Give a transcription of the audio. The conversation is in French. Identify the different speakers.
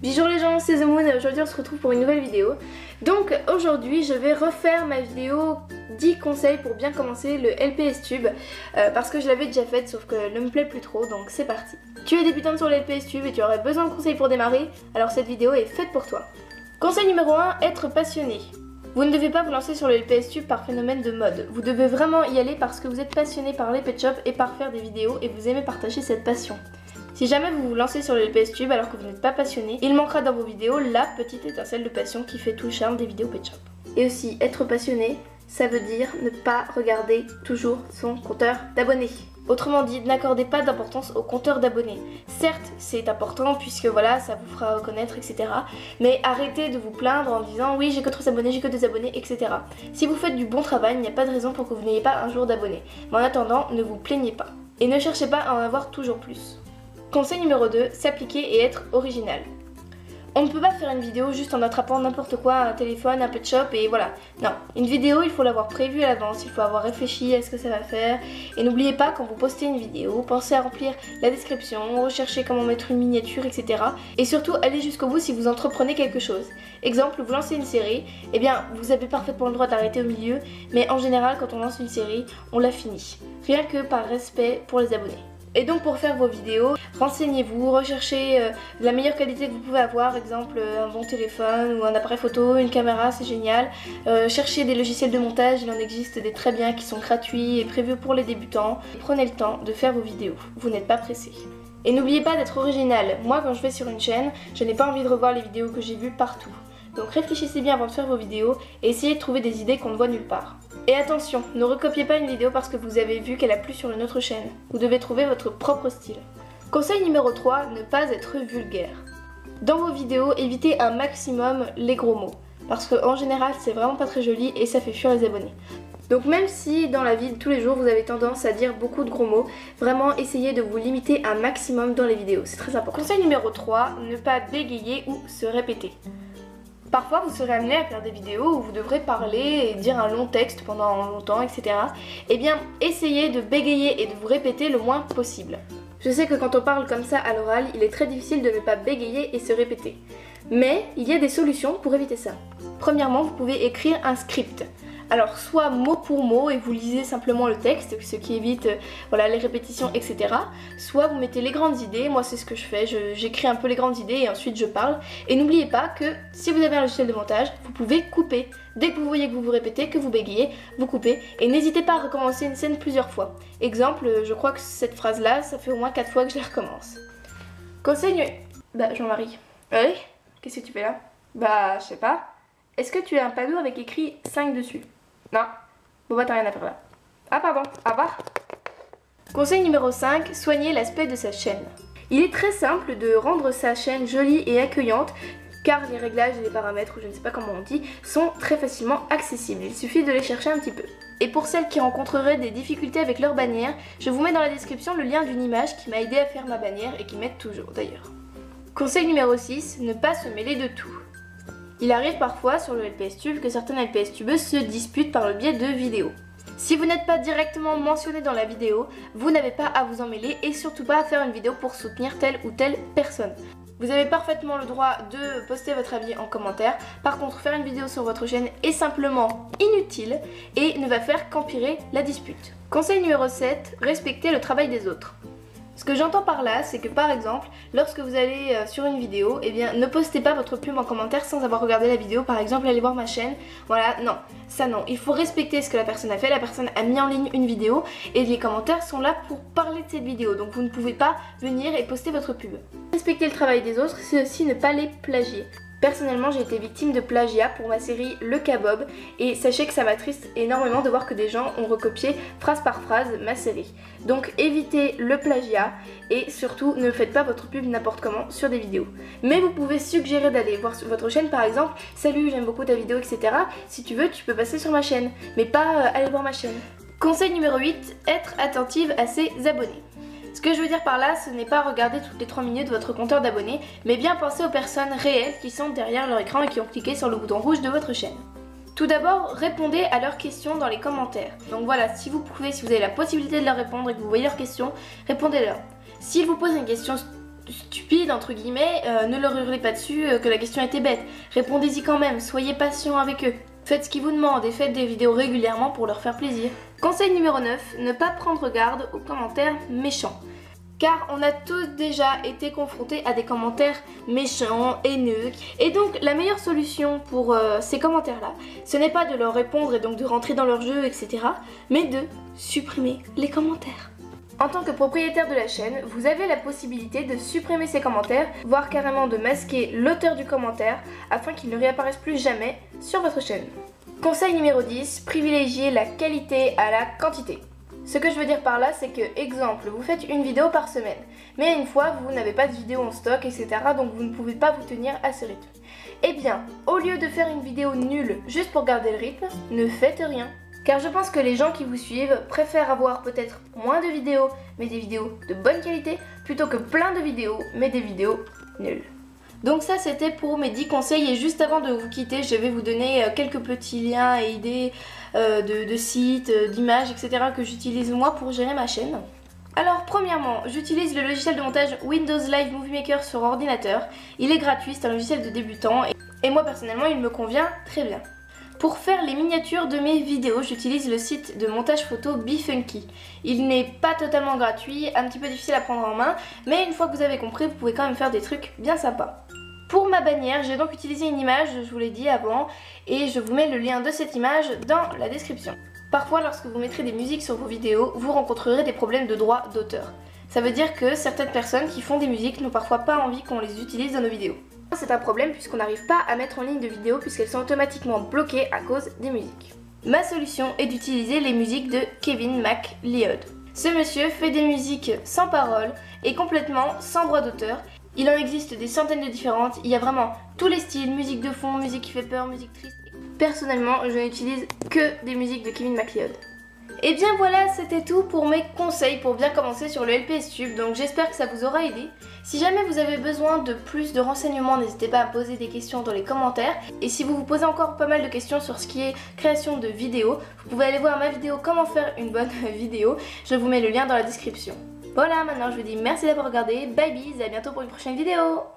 Speaker 1: Bonjour les gens, c'est The Moon et aujourd'hui on se retrouve pour une nouvelle vidéo. Donc aujourd'hui je vais refaire ma vidéo 10 conseils pour bien commencer le LPS Tube parce que je l'avais déjà faite sauf que ne me plaît plus trop, donc c'est parti. Tu es débutante sur le LPS Tube et tu aurais besoin de conseils pour démarrer, alors cette vidéo est faite pour toi. Conseil numéro 1, être passionné. Vous ne devez pas vous lancer sur le LPS Tube par phénomène de mode. Vous devez vraiment y aller parce que vous êtes passionné par les pet shops et par faire des vidéos et vous aimez partager cette passion. Si jamais vous vous lancez sur le LPS Tube alors que vous n'êtes pas passionné, il manquera dans vos vidéos la petite étincelle de passion qui fait tout le charme des vidéos pet shop. Et aussi, être passionné, ça veut dire ne pas regarder toujours son compteur d'abonnés. Autrement dit, n'accordez pas d'importance au compteur d'abonnés. Certes, c'est important puisque voilà, ça vous fera reconnaître, etc. Mais arrêtez de vous plaindre en disant oui, j'ai que 3 abonnés, j'ai que 2 abonnés, etc. Si vous faites du bon travail, il n'y a pas de raison pour que vous n'ayez pas un jour d'abonnés. Mais en attendant, ne vous plaignez pas. Et ne cherchez pas à en avoir toujours plus. Conseil numéro 2, s'appliquer et être original. On ne peut pas faire une vidéo juste en attrapant n'importe quoi, un téléphone, un pet shop et voilà. Non, une vidéo il faut l'avoir prévue à l'avance, il faut avoir réfléchi à ce que ça va faire. Et n'oubliez pas quand vous postez une vidéo, pensez à remplir la description, recherchez comment mettre une miniature, etc. Et surtout allez jusqu'au bout si vous entreprenez quelque chose. Exemple, vous lancez une série, eh bien vous avez parfaitement le droit d'arrêter au milieu, mais en général quand on lance une série, on la finit. Rien que par respect pour les abonnés. Et donc pour faire vos vidéos, renseignez-vous, recherchez la meilleure qualité que vous pouvez avoir, exemple un bon téléphone ou un appareil photo, une caméra, c'est génial. Cherchez des logiciels de montage, il en existe des très bien qui sont gratuits et prévus pour les débutants. Prenez le temps de faire vos vidéos, vous n'êtes pas pressé. Et n'oubliez pas d'être original. Moi quand je vais sur une chaîne, je n'ai pas envie de revoir les vidéos que j'ai vues partout. Donc réfléchissez bien avant de faire vos vidéos et essayez de trouver des idées qu'on ne voit nulle part. Et attention, ne recopiez pas une vidéo parce que vous avez vu qu'elle a plu sur une autre chaîne. Vous devez trouver votre propre style. Conseil numéro 3, ne pas être vulgaire. Dans vos vidéos, évitez un maximum les gros mots. Parce qu'en général, c'est vraiment pas très joli et ça fait fuir les abonnés. Donc même si dans la vie de tous les jours vous avez tendance à dire beaucoup de gros mots, vraiment essayez de vous limiter un maximum dans les vidéos, c'est très important. Conseil numéro 3, ne pas bégayer ou se répéter. Parfois vous serez amené à faire des vidéos où vous devrez parler et dire un long texte pendant longtemps, etc. Eh bien, essayez de bégayer et de vous répéter le moins possible. Je sais que quand on parle comme ça à l'oral, il est très difficile de ne pas bégayer et se répéter. Mais il y a des solutions pour éviter ça. Premièrement, vous pouvez écrire un script. Alors soit mot pour mot et vous lisez simplement le texte, ce qui évite voilà, les répétitions, etc. Soit vous mettez les grandes idées, moi c'est ce que je fais, j'écris un peu les grandes idées et ensuite je parle. Et n'oubliez pas que si vous avez un logiciel de montage, vous pouvez couper. Dès que vous voyez que vous vous répétez, que vous bégayez, vous coupez. Et n'hésitez pas à recommencer une scène plusieurs fois. Exemple, je crois que cette phrase là, ça fait au moins 4 fois que je la recommence. Conseil... Bah Jean-Marie. Oui? Qu'est-ce que tu fais là? Bah je sais pas. Est-ce que tu as un panneau avec écrit 5 dessus? Non. Bon bah t'as rien à faire là. Ah pardon, au revoir. Conseil numéro 5, soignez l'aspect de sa chaîne. Il est très simple de rendre sa chaîne jolie et accueillante car les réglages et les paramètres, ou je ne sais pas comment on dit, sont très facilement accessibles. Il suffit de les chercher un petit peu. Et pour celles qui rencontreraient des difficultés avec leur bannière, je vous mets dans la description le lien d'une image qui m'a aidé à faire ma bannière et qui m'aide toujours d'ailleurs. Conseil numéro 6, ne pas se mêler de tout. Il arrive parfois sur le LPS Tube que certaines LPS tubeuses se disputent par le biais de vidéos. Si vous n'êtes pas directement mentionné dans la vidéo, vous n'avez pas à vous en mêler et surtout pas à faire une vidéo pour soutenir telle ou telle personne. Vous avez parfaitement le droit de poster votre avis en commentaire. Par contre, faire une vidéo sur votre chaîne est simplement inutile et ne va faire qu'empirer la dispute. Conseil numéro 7, respectez le travail des autres. Ce que j'entends par là, c'est que par exemple, lorsque vous allez sur une vidéo, eh bien ne postez pas votre pub en commentaire sans avoir regardé la vidéo. Par exemple, allez voir ma chaîne. Voilà, non, ça non. Il faut respecter ce que la personne a fait. La personne a mis en ligne une vidéo et les commentaires sont là pour parler de cette vidéo. Donc vous ne pouvez pas venir et poster votre pub. Respecter le travail des autres, c'est aussi ne pas les plagier. Personnellement, j'ai été victime de plagiat pour ma série Le Kabob et sachez que ça m'attriste énormément de voir que des gens ont recopié phrase par phrase ma série. Donc évitez le plagiat et surtout ne faites pas votre pub n'importe comment sur des vidéos. Mais vous pouvez suggérer d'aller voir sur votre chaîne par exemple, salut j'aime beaucoup ta vidéo, etc. Si tu veux, tu peux passer sur ma chaîne, mais pas aller voir ma chaîne. Conseil numéro 8, être attentive à ses abonnés. Ce que je veux dire par là, ce n'est pas regarder toutes les 3 minutes votre compteur d'abonnés, mais bien penser aux personnes réelles qui sont derrière leur écran et qui ont cliqué sur le bouton rouge de votre chaîne. Tout d'abord, répondez à leurs questions dans les commentaires. Donc voilà, si vous pouvez, si vous avez la possibilité de leur répondre et que vous voyez leurs questions, répondez-leur. S'ils vous posent une question stupide entre guillemets, ne leur hurlez pas dessus que la question était bête. Répondez-y quand même, soyez patient avec eux. Faites ce qu'ils vous demandent et faites des vidéos régulièrement pour leur faire plaisir. Conseil numéro 9, ne pas prendre garde aux commentaires méchants. Car on a tous déjà été confrontés à des commentaires méchants, haineux. Et donc la meilleure solution pour ces commentaires-là, ce n'est pas de leur répondre et donc de rentrer dans leur jeu, etc. Mais de supprimer les commentaires. En tant que propriétaire de la chaîne, vous avez la possibilité de supprimer ces commentaires, voire carrément de masquer l'auteur du commentaire afin qu'il ne réapparaisse plus jamais sur votre chaîne. Conseil numéro 10, privilégiez la qualité à la quantité. Ce que je veux dire par là, c'est que, exemple, vous faites une vidéo par semaine, mais une fois vous n'avez pas de vidéo en stock, etc. donc vous ne pouvez pas vous tenir à ce rythme. Eh bien, au lieu de faire une vidéo nulle juste pour garder le rythme, ne faites rien. Car je pense que les gens qui vous suivent préfèrent avoir peut-être moins de vidéos, mais des vidéos de bonne qualité, plutôt que plein de vidéos, mais des vidéos nulles. Donc ça c'était pour mes 10 conseils et juste avant de vous quitter, je vais vous donner quelques petits liens et idées de sites, d'images, etc. que j'utilise moi pour gérer ma chaîne. Alors premièrement, j'utilise le logiciel de montage Windows Live Movie Maker sur ordinateur. Il est gratuit, c'est un logiciel de débutant et moi personnellement il me convient très bien. Pour faire les miniatures de mes vidéos, j'utilise le site de montage photo BeFunky. Il n'est pas totalement gratuit, un petit peu difficile à prendre en main, mais une fois que vous avez compris, vous pouvez quand même faire des trucs bien sympas. Pour ma bannière, j'ai donc utilisé une image, je vous l'ai dit avant, et je vous mets le lien de cette image dans la description. Parfois, lorsque vous mettrez des musiques sur vos vidéos, vous rencontrerez des problèmes de droit d'auteur. Ça veut dire que certaines personnes qui font des musiques n'ont parfois pas envie qu'on les utilise dans nos vidéos. C'est un problème puisqu'on n'arrive pas à mettre en ligne de vidéos puisqu'elles sont automatiquement bloquées à cause des musiques. Ma solution est d'utiliser les musiques de Kevin MacLeod. Ce monsieur fait des musiques sans paroles et complètement sans droit d'auteur. Il en existe des centaines de différentes, il y a vraiment tous les styles, musique de fond, musique qui fait peur, musique triste. Personnellement, je n'utilise que des musiques de Kevin MacLeod. Et bien voilà, c'était tout pour mes conseils pour bien commencer sur le LPSTube, donc j'espère que ça vous aura aidé. Si jamais vous avez besoin de plus de renseignements, n'hésitez pas à poser des questions dans les commentaires. Et si vous vous posez encore pas mal de questions sur ce qui est création de vidéos, vous pouvez aller voir ma vidéo comment faire une bonne vidéo, je vous mets le lien dans la description. Voilà, maintenant je vous dis merci d'avoir regardé, bye bye et à bientôt pour une prochaine vidéo.